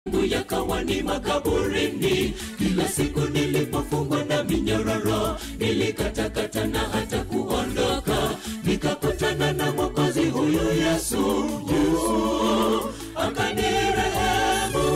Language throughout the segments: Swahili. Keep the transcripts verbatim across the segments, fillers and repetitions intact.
Yakawa ni makaburini. Kila siku nilipofungwa na minyororo, nilikatakata na hata kuondoka, nikakutana na Mwokozi huyu Yesu. Yesu akanirehemu.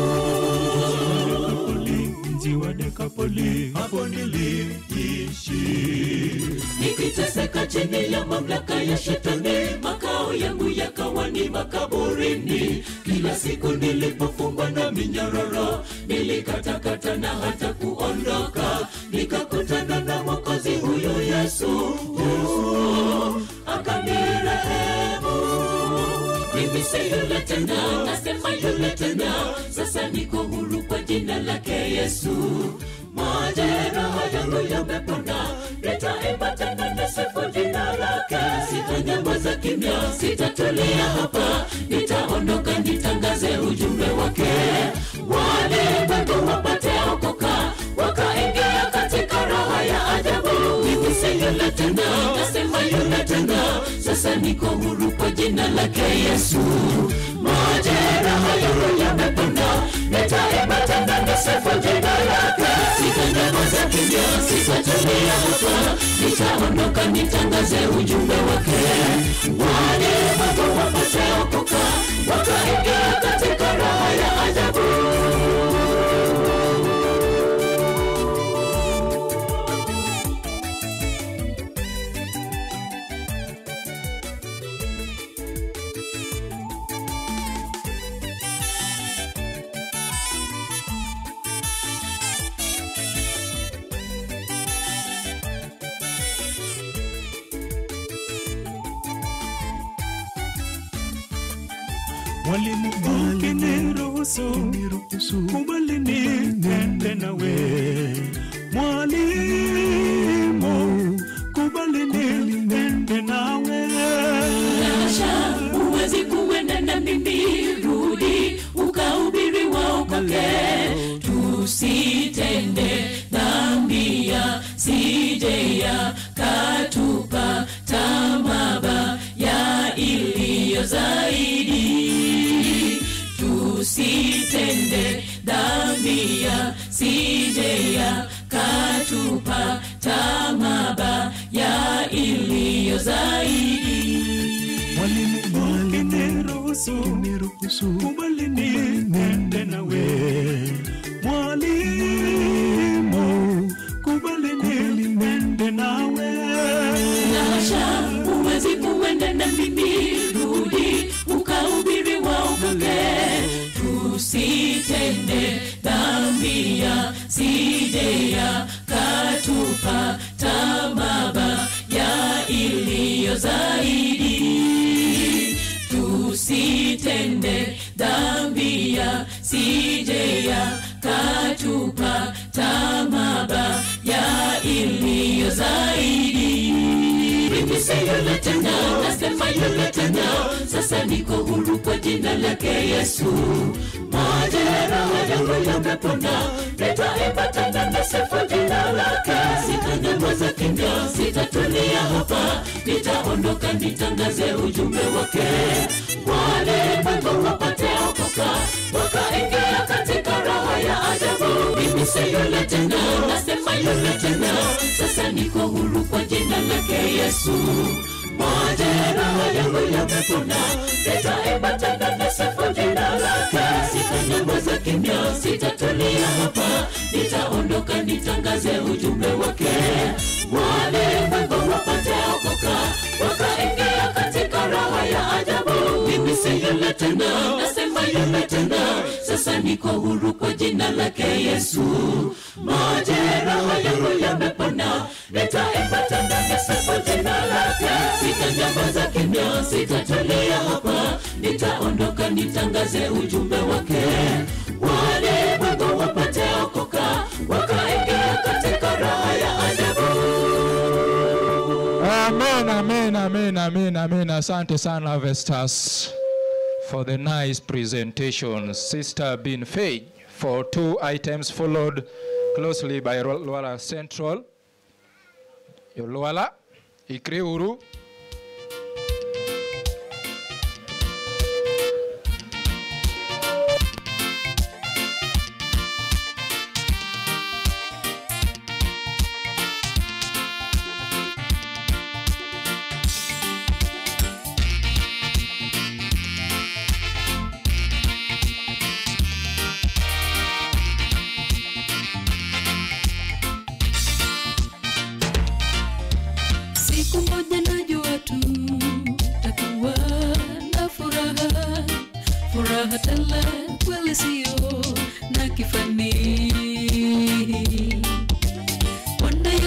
Mji wa Dekapoli, hapo niliishi, nikiteseka chini ya mamlaka ya shetani. Makao yangu yakawa ni makaburini. Kila siku nilipofungwa na minyororo, nilikatakata na hata kuondoka, nikakutana na Mwokozi huyu Yesu. Yesu akanirehemu. Mimi si yule tena, nasema yule tena, sasa niko huru kwa jina lake Yesu. Majeraha yangu yamepona, nitaimba tena nisifu jina lake. Sitanyamaza kimya, sitatulia hapa, nitaondoka nitangaze ujumbe wake. Walimwengu wapate okoka, wakaingia katika raha ya ajabu. Mimi si yule tena, nasema yule tena, sasa niko huru kwa jina lake Yesu. Majeraha yangu yamepona, nitaimba tena nisifu jina lake. Sitanyamaza kimya, sitatulia hapa, nitaondoka nitangaze ujumbe wake. Walimwengu wapate okoka, wakaingia katika raha ya ajabu. Mwalimu ukiniruhusu, kubali nitende nawe. Mwalimu, kubali nitende nawe. Nasha, uwezi kuenda na mimi, rudi ukahubiri waokoke. Tusitende dhambi ya sije ya katupa tamaba ya iliyo zaidi. Tusitende dhambi ya sije ya katupa tamaba ya iliyo zaidi. Mwalimu ukiniruhusu, kubali nitende nawe. Mwalimu, kubali nitende nawe. Nasha, uwezi kuenda na mimi, rudi ukahubiri waokoke. Tusitende dhambi ya sije ya katupa tamaba ya iliyo zaidi. Tusitende dhambi ya sije ya katupa tamaba ya iliyo zaidi. Mimi si yule tena, nasema yule tena, sasa niko huru kwa jina lake Yesu. Majeraha yangu yamepona, nitaimba tena nisifu jina lake. Sitanyamaza kimya, sitatulia hapa, nitaondoka nitangaze ujumbe wake. Walimwengu wapate okoka, wakaingia katika raha ya ajabu. Mimi si yule tena, nasema yule tena, sasa niko huru kwa jina lake Yesu. Majeraha yangu yamepona, nitaimba tena nisifu jina lake. Sitanyamaza kimya, sitatulia hapa, nitaondoka nitangaze ujumbe wake. Walimwengu wapate okoka, wakaingia katika raha ya ajabu. Mimi si yule tena, nasema yule tena, sasa niko huru kwa jina lake Yesu. Majeraha yangu yamepona, nitaimba tena nisifu jina lake. Sitanyamaza kimya, sitatulia hapa, nitaondoka nitangaze ujumbe wake. Walimwengu wapate okoka, wakaingia katika raha ya ajabu. Amen, amen, amen, amen, amen. Asante sana Vestas for the nice presentation. Sister Bin Faye for two items followed closely by Lwala Central. Lwala, Ikri Uru.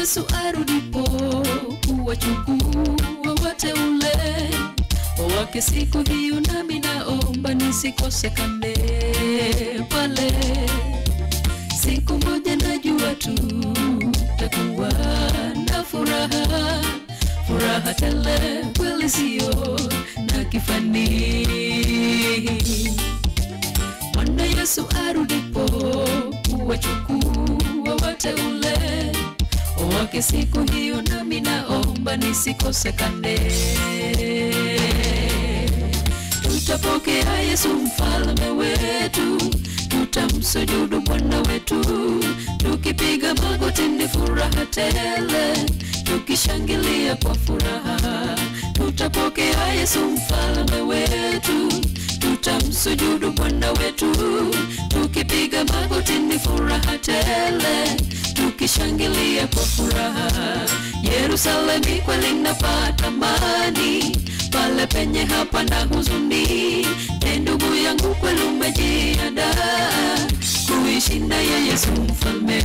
Yesu arudipo kuwachukua wateule wake siku hiyo, nami naomba nisikosekane pale. Siku moja najua tu takuwa na furaha, furaha tele kweli sio na kifani. Bwana Yesu arudipo kuwachukua wateule wake siku hiyo, nami naomba nisikosekane. Tutapokea Yesu mfalme wetu, tutamsujudu Bwana wetu, tukipiga magoti ni furaha tele, tukishangilia kwa furaha. Tutapokea Yesu mfalme wetu, tutamsujudu Bwana wetu, tukipiga magoti ni furaha tele, tukishangilia kwa furaha. Yerusalemu kweli napata amani, pale penye hapa na huzuni. E ndugu yangu kweli umejiandaa kuishi na Yesu mfalme.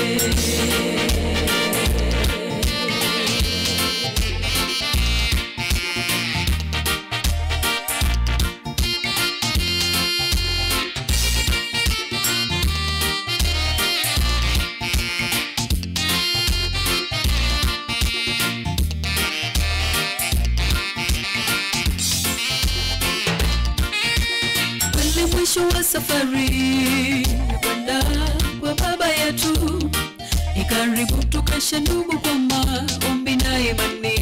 Mwisho wa safari kwenda kwa baba yetu, ikaribu tukeshe ndugu kwa maombi na imani.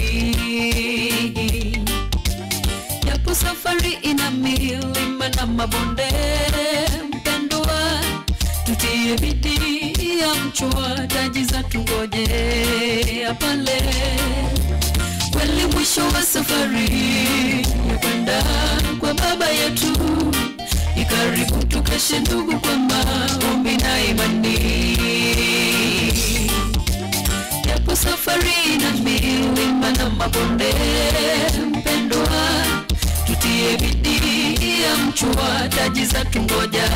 Japo safari ina milima na mabonde, mpendwa tutie bidii ya mchwa, taji za tungoje pale. Kweli mwisho wa safari kwenda kwa baba yetu, ikaribu tukeshe ndugu kwa maombi na imani. Japo safari na milima na mabonde, mpendwa tutie bidii ya mchwa, taji za tungoja.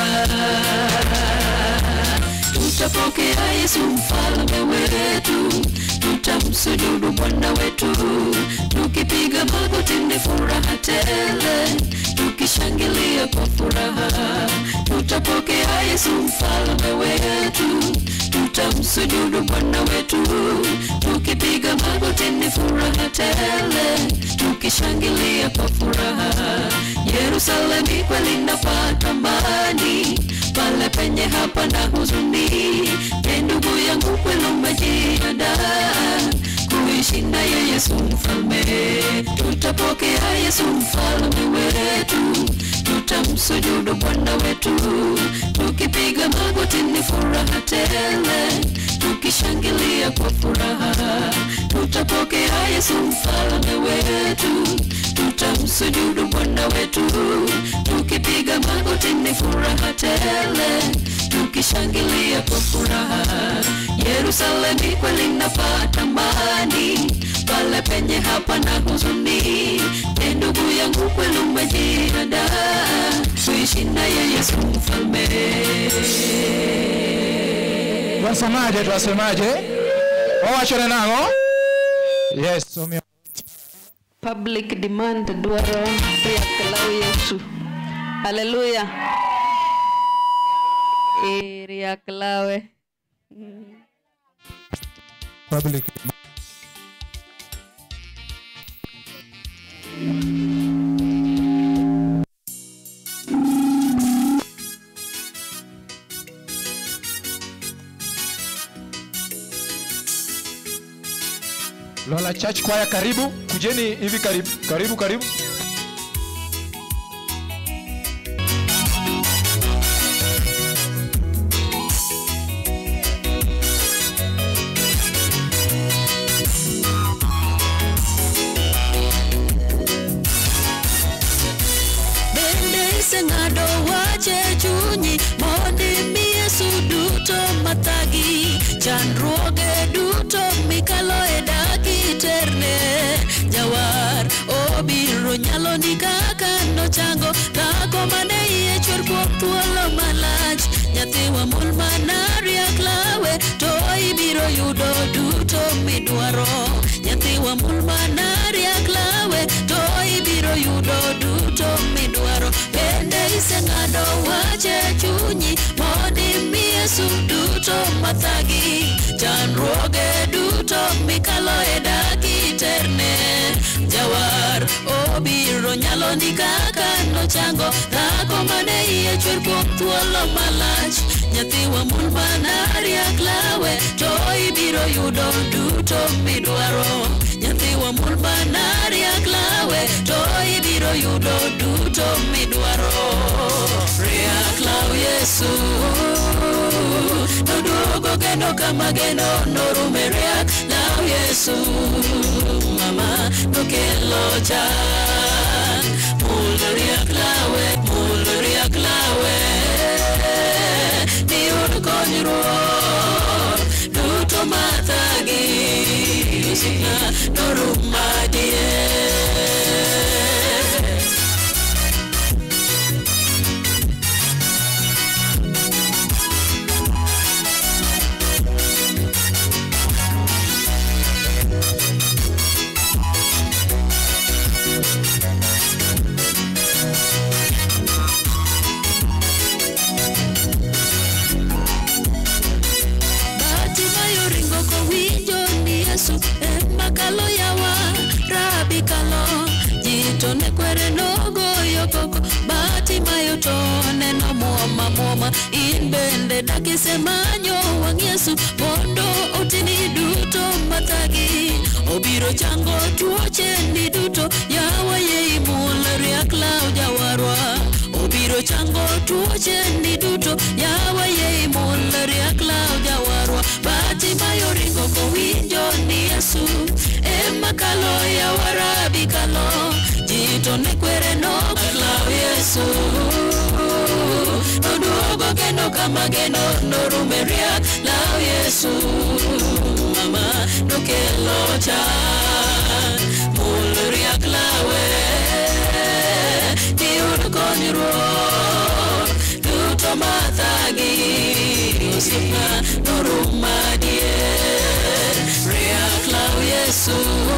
Tutapokea Yesu mfalme wetu, tutamsujudu Bwana wetu, tukipiga magoti ni furaha tele, tukishangilia kwa furaha. Tutapokea Yesu mfalme wetu, tutamsujudu Bwana wetu, tukipiga magoti ni furaha tele, tukishangilia kwa furaha. Yerusalemu kweli napata amani, pale penye hapa na huzuni. E ndugu yangu kweli umejiandaa kuishi na Yesu mfalme. Tutapokea Yesu mfalme wetu, tutamsujudu Bwana wetu, tukipiga magoti ni furaha tele, tukishangilia kwa furaha. Tutapokea Yesu mfalme wetu, tutamsujudu Bwana wetu, tukipiga magoti ni furaha tele, tukishangilia kwa furaha. Yerusalemu kweli napata amani, pale penye hapa na huzuni. E ndugu yangu kweli umejiandaa kuishi na Yesu mfalme. Wasemaje, twasemaje? Wawachone nango? Yes, somia. Public demand dwaro riaklau Yesu. Hallelujah. E riaklawe. Public. Lwala Church Choir, karibu. Kujeni hivi karibu. Karibu karibu. Ngado wache chunyi mondi miye suduto matagi, chandruoge duto mikalo edagi terne. Jawar obiro nyalo ni kaka no chango, kako mane iye chwer kuom thuolo malach. Nyathiwa mul manari aklawe, to ibiro yudo duto midwaro. Nyathiwa mul mana riak lawe to ibiro yudo duto midwaro. Bende iseng'ado wache chunyi mondo imi Yesu duto mathagi. Chandruoge duto mikalo e dagi terne. Jawar obiro nyalo ndi kaka nochango dhako mane iye chwer kuom thuolo malach. Nyathiwa mul mana riak lawe to ibiro yudo duto midwaro. Nyathiwa mul mana riak lawe to ibiro yudo duto midwaro. Riak law Yesu noduogo geno kama geno norume. Riak law Yesu mama nokelo chan. Mul riak lawe, mul riak lawe niud konyruok duto mathagi. Osina norumadie. Yesu emakalo yawa rabi kalo jito ne kwere nogo yokoko bati mayo to neno muoma muoma. In bende dakise manyo wang Yesu mondo otini duto mathagi. Obiro chango tuoche ni duto yawa ye imul riak law jawarwa. Obiro chango tuoche ni duto yawa ye imul riak law jawarwa. Bati mayo ringo kowinjo ni Yesu emakalo yawa rabi kalo jito ne kwere no law Yesu noduogo geno kama geno norume. Riak law Yesu mama nokelo chan. Mul riak lawe niud konyruok duto mathagi. Osina norumadie. Riak law Yesu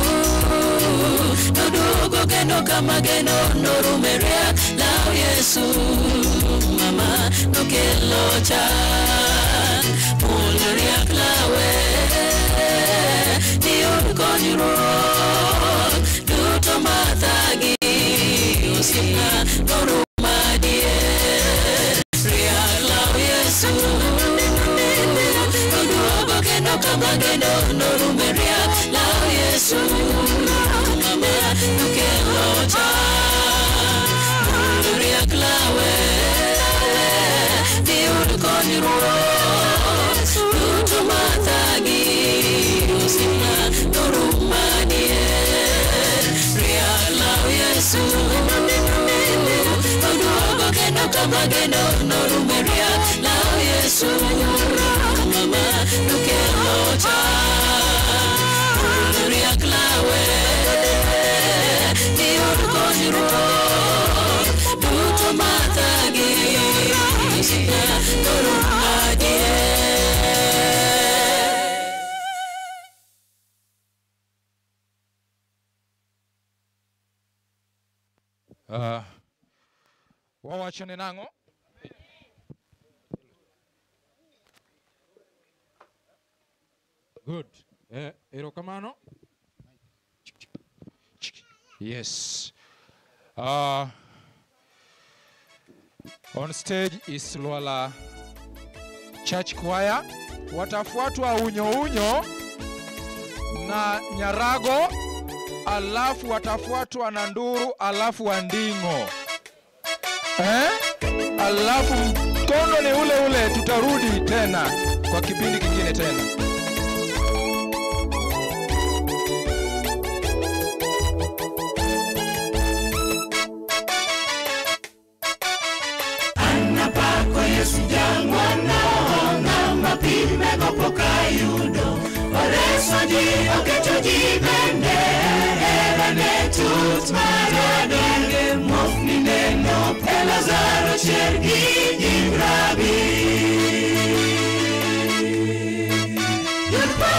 noduogo geno kama geno norume. Riak law Yesu mama nokelo chan. Mul riak lawe niud konyruok duto mathagi. Osina norumadie. Riak law Yesu noduogo geno kama geno norume. Riak law Yesu mama nokelo chan. Mul riak lawe niud konyruok duto mathagi. Osina norumadie. Riak law Yesu noduogo geno kama geno norume. Riak law Yesu mama nokelo chan. Mul riak lawe niud konyruok duto mathagi. Osina norumadie. Uh, wawachone nango? Good. Eh, erokamano? Yes. Uh, on stage is Lwala Church Choir. Watafuatwa unyo unyo na nyarago, alafu watafuatwa na nduru, alafu wandingo. Eh? Alafu mkondo ni ule ule, tutarudi tena kwa kipindi kingine tena. Anapako Yesu jangwana na mapime gopoka yudo. Oreso ji oketo ji bende erane tut marade. Mofni neno pe Lazaro chergi jimrabi. Yurpa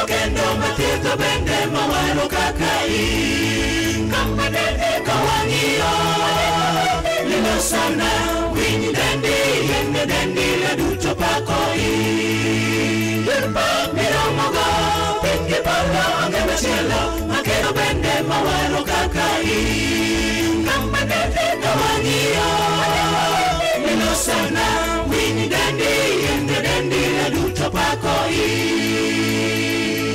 duto kendo mathiedho bende mawaro kaka in. Kama dende kawang'iyo lilo sana winy dendi yende dendi le duto pako in. Yurpa miromogo pingi polo ange machielo makero bende mawaro kaka in. Kama dende kawang'iyo lilo sana winy dendi yende dendi le duto pako in.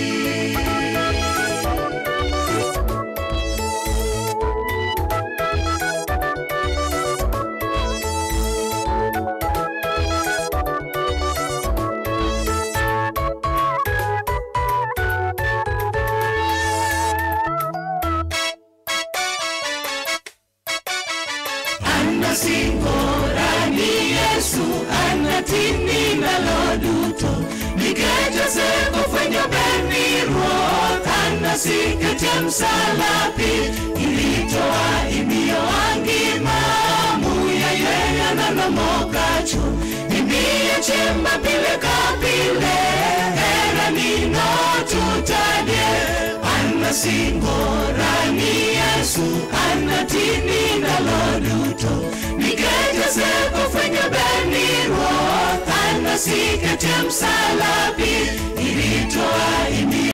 Singorani Yesu anatini nalo duto Nikeja seko fwenyo beni ruoth Anasiketia msalapi Ilitoa imiyo angima Muya yeya nano mokacho Imiye chemba pile kapile Era nino tutadye Anasingorani Yesu anatini nalo duto Nikeja seko fwenye beni ruoth Anasiketia msalapi